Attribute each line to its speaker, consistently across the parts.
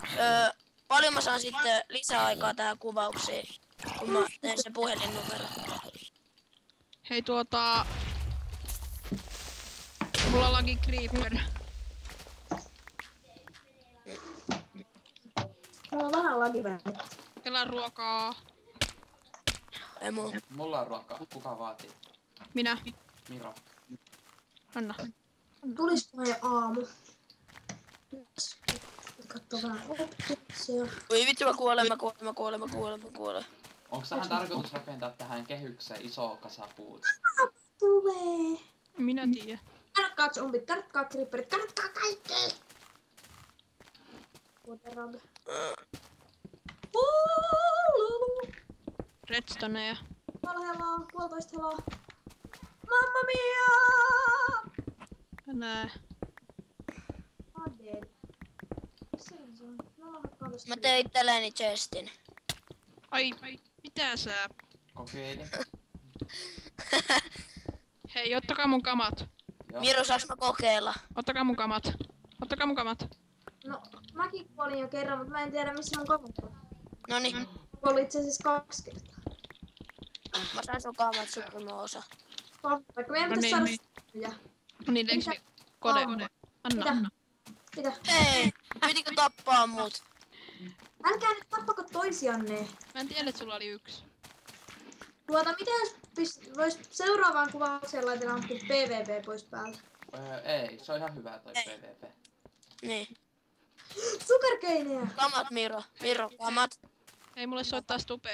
Speaker 1: Paljon mä saan sitten lisäaikaa tähän kuvaukseen, kun mä teen se puhelinnumero.
Speaker 2: Hei mulla on lagi creeper.
Speaker 3: Mulla on vähän lagiväliä.
Speaker 2: Kela ruokaa.
Speaker 1: Ei mulla.
Speaker 4: Mulla on ruokaa. Kuka vaatii?
Speaker 2: Minä.
Speaker 4: Miro.
Speaker 2: Anna.
Speaker 3: Tulisikohan jo aamu? Katso vähän optiksia.
Speaker 1: Oi vittu, mä kuolen.
Speaker 4: Onko tähän tarkoitus rakentaa tähän kehykseen iso kasa puut?
Speaker 3: Tulee.
Speaker 2: Minä tiedän.
Speaker 3: Kannatkaa zombit, kannatkaa creeperit, kannatkaa kaikki! Waterrod.
Speaker 2: Redstoneja.
Speaker 3: Puoli heloa, puolitoista heloa. Mamma mia!
Speaker 2: Nää.
Speaker 3: I'm dead.
Speaker 1: Mä tein itselleni chestin.
Speaker 2: Ai, mitä sä?
Speaker 4: Kokeile.
Speaker 2: Hei, ottakaa mun kamat.
Speaker 4: Joo.
Speaker 1: Miro, saaks mä kokeilla?
Speaker 2: Ottakaa mun kamat.
Speaker 3: No, mäkin kuolin jo kerran, mutta mä en tiedä missä on kamat.
Speaker 1: Noniin,
Speaker 3: Kuolin itse asiassa 2 kertaa.
Speaker 1: mä sain sun kaamat suurimman osa.
Speaker 3: Vaikka meidän pitäis saada
Speaker 2: No niin, Lexi. Kode. Anna.
Speaker 3: Mitä?
Speaker 1: Hei, pitikö tappaa mut?
Speaker 3: Älkää nyt tappako toisianne.
Speaker 2: Mä en tiedä, että sulla oli 1.
Speaker 3: Mitä jos vois seuraavaan kuvaukseen laitella PvP pois päältä?
Speaker 4: Ei, se on ihan hyvä toi PvP.
Speaker 1: Niin.
Speaker 3: Sugarcaneja!
Speaker 1: Kamat, Miro. Miro, kamat.
Speaker 2: Ei mulle soittaa Stupe.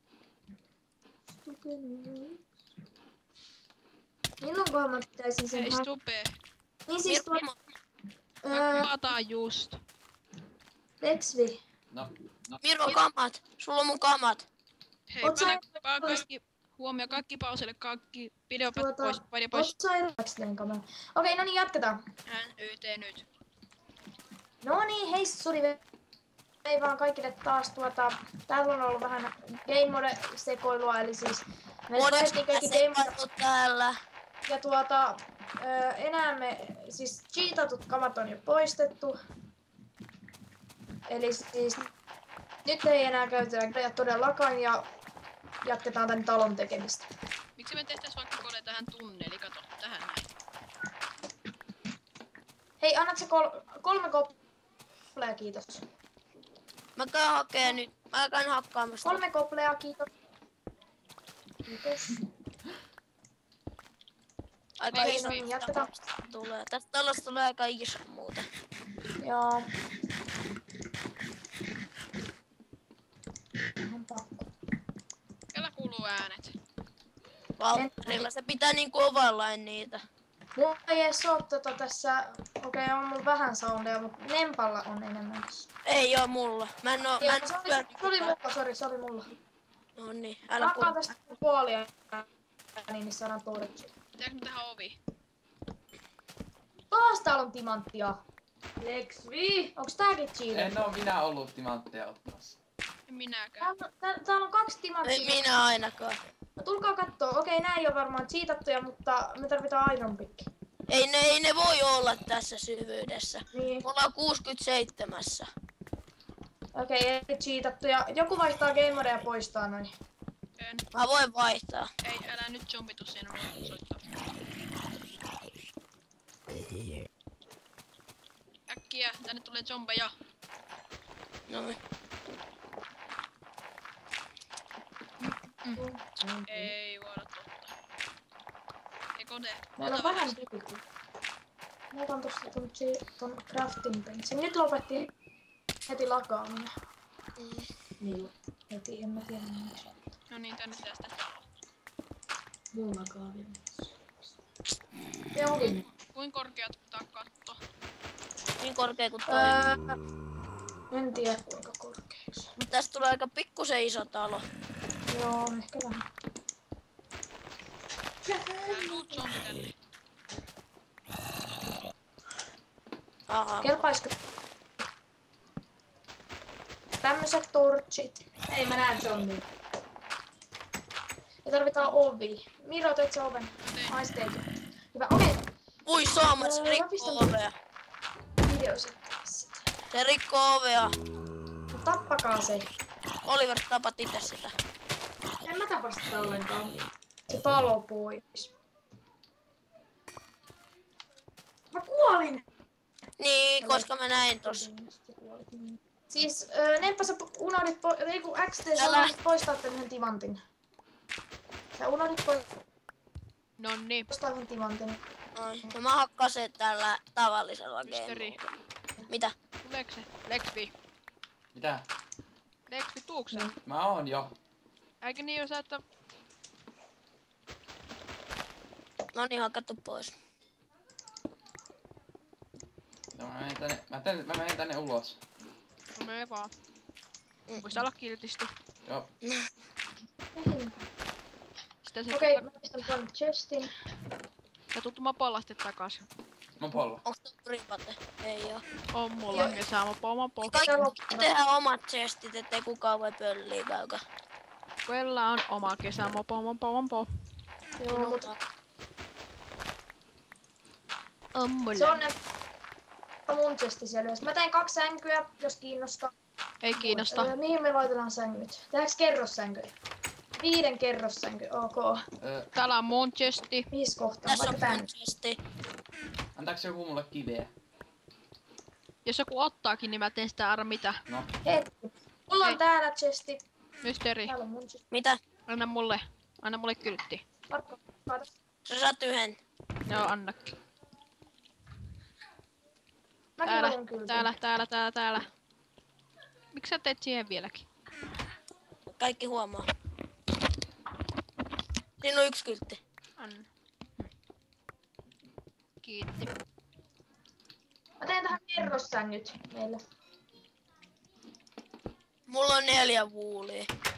Speaker 3: Milloinkohan mä pitäisin sen
Speaker 2: Hei Stupe.
Speaker 3: Niin siis
Speaker 1: Miro,
Speaker 2: Kuvataan just.
Speaker 3: Lexvi.
Speaker 4: No.
Speaker 1: Miro, kamat. Sulla on mun kamat.
Speaker 2: Hei,
Speaker 3: Oot sä-
Speaker 2: kaikki huomio, kaikki pauselle, kaikki videopat pois,
Speaker 3: Oot sairaaksi kameran. Okei, no niin, jatketaan.
Speaker 2: NYT nyt.
Speaker 3: No niin, hei sori ei vaan kaikille taas täällä on ollut vähän game mode sekoilua, eli siis me vaihdettiin kaikki game mode
Speaker 1: täällä.
Speaker 3: ja enää me siis cheatatut kamat on jo poistettu. Eli siis nyt ei enää käytetä todellakaan ja jatketaan tän talon tekemistä.
Speaker 2: Miksi me tehtäis vaikka kone tähän tunneli, kato tähän näin.
Speaker 3: Hei, annat sä 3 koplea, kiitos.
Speaker 1: Mä käyn hakee nyt. Mä käyn hakkaamassa.
Speaker 3: 3 koplea, kiitos. Kiitos.
Speaker 1: Aika
Speaker 3: Okei,
Speaker 1: iso.
Speaker 3: no niin, jatketaan.
Speaker 1: Tulee. Tästä talosta tulee aika iso muuten.
Speaker 3: Joo. Ihan pakko.
Speaker 2: Kellä kuuluu äänet.
Speaker 1: Valtterilla. Se pitää niinku ovallain niitä.
Speaker 3: Mulla ei edes oo tässä, on mulla vähän soundia, mutta Nempalla on enemmän.
Speaker 1: Ei oo mulla. Mä en oo...
Speaker 3: Se oli mulla.
Speaker 1: No niin, älä
Speaker 3: Alkaa tästä puolia, niin saadaan torchi.
Speaker 2: Pitääkö me tehdä ovi?
Speaker 3: Taas täällä on timanttia. Lexvi! Onks tääkin cheater?
Speaker 4: En oo minä ollut timantteja ottamassa.
Speaker 2: En minäkään.
Speaker 3: Täällä on 2 timanttia.
Speaker 1: Ei minä ainakaan.
Speaker 3: No tulkaa kattoo. Okei, nää ei oo varmaan cheatattuja, mutta me tarvitaan iron pick.
Speaker 1: Ei ne voi olla tässä syvyydessä.
Speaker 3: Niin.
Speaker 1: Me ollaan 67.
Speaker 3: Okei, ei cheatattuja. Joku vaihtaa game modea ja poistaa noin.
Speaker 2: En.
Speaker 1: Mä voin vaihtaa.
Speaker 2: Ei, älä nyt zombitu siinä, mä soittaa. Äkkiä, tänne tulee zombeja.
Speaker 1: Noin.
Speaker 2: Ei voida totta. Ei kone.
Speaker 3: Meillä on vähän tykyä. Mä otan tosta ton crafting bensin. Nyt lopetti heti lakaaminen. Niin, heti en mä tiedä miksi.
Speaker 2: No niin, tänne tästä.
Speaker 3: Mun lakaaminen. Se oli.
Speaker 2: Kuinka korkea ottaa katto?
Speaker 1: Niin korkea kuin toi.
Speaker 3: En tiedä kuinka korkeaksi.
Speaker 1: Mut tästä tulee aika pikkusen iso talo.
Speaker 3: Joo, ehkä vähän.
Speaker 2: Tää tuu zombi tänne.
Speaker 1: Aha.
Speaker 3: Kelpaisko? Tämmöset torchit. Ei mä näen zombia. Ja tarvitaan ovi. Miro, teet sä oven? Ai se teit. Hyvä, okei.
Speaker 1: Ui saamat, se
Speaker 3: Mä
Speaker 1: rikkoo
Speaker 3: pistän
Speaker 1: ovea.
Speaker 3: videossa tässä.
Speaker 1: Se rikkoo ovea.
Speaker 3: No tappakaa se.
Speaker 1: Oliver, tapat itse sitä.
Speaker 3: En mä tapa sitä ollenkaan. Se palo pois. Mä kuolin!
Speaker 1: Niin, koska mä näin tossa.
Speaker 3: Siis Nemppa sä unohdit XT sä
Speaker 1: Älä.
Speaker 3: unohdit poistaa tän yhden timantin. Sä unohdit
Speaker 2: Nonni.
Speaker 3: poistaa yhden timantin.
Speaker 1: Ai, no mä hakkasin tällä tavallisella
Speaker 2: Mysteri.
Speaker 1: gamealla. Mitä?
Speaker 2: Tuleeko se? Lexvi.
Speaker 4: Mitä?
Speaker 2: Lexvi, tuuks sä?
Speaker 4: Mä oon jo.
Speaker 2: Eikö niin jos että...
Speaker 1: No niin, hakattu pois.
Speaker 4: No, mä menen tänne ulos.
Speaker 2: No mene vaan. Voisi olla kiltisti.
Speaker 4: Joo.
Speaker 2: Sitten se
Speaker 3: Okei, mä pistän tuonne chestin.
Speaker 2: ja tuttu mapolasti takas.
Speaker 4: Mopolla.
Speaker 1: Onks tuo ripate? Ei oo.
Speaker 2: On mulla
Speaker 3: Joo.
Speaker 2: kesämopo.
Speaker 1: Kaikki tehdään omat chestit, ettei kukaan voi pölliä käykö.
Speaker 2: Quella on oma kesämopo.
Speaker 3: Joo, mut
Speaker 2: On mulla.
Speaker 3: se on ne mun chesti siellä ylös. Mä tein 2 sänkyä, jos kiinnostaa.
Speaker 2: Ei kiinnosta.
Speaker 3: Mihin me laitetaan sängyt? Tehdäänkö kerrossänkyjä? 5 kerrossänky, ok.
Speaker 2: Täällä on mun chesti.
Speaker 3: Mihin kohtaan?
Speaker 1: Tässä on
Speaker 3: Vaikka tän.
Speaker 1: mun chesti.
Speaker 4: Antaaks joku mulle kiveä?
Speaker 2: Jos joku ottaakin, niin mä teen sitä arra mitä.
Speaker 4: No.
Speaker 3: Hetki. Mulla on
Speaker 2: Ei.
Speaker 3: täällä chesti.
Speaker 2: Mysteri,
Speaker 3: Täällä on mun chesti.
Speaker 1: Mitä?
Speaker 2: anna mulle kyltti.
Speaker 3: Markko, kaada.
Speaker 1: Sä saat yhden.
Speaker 2: Joo, annakin.
Speaker 3: Mäkin
Speaker 2: Täällä,
Speaker 3: haluan kyllä.
Speaker 2: täällä. Miksi sä teet siihen vieläkin?
Speaker 1: Kaikki huomaa. Siinä on 1 kyltti.
Speaker 2: Anna. Kiitti.
Speaker 3: Mä teen tähän kerrossängyt meille.
Speaker 1: Mulla on 4 vuulia.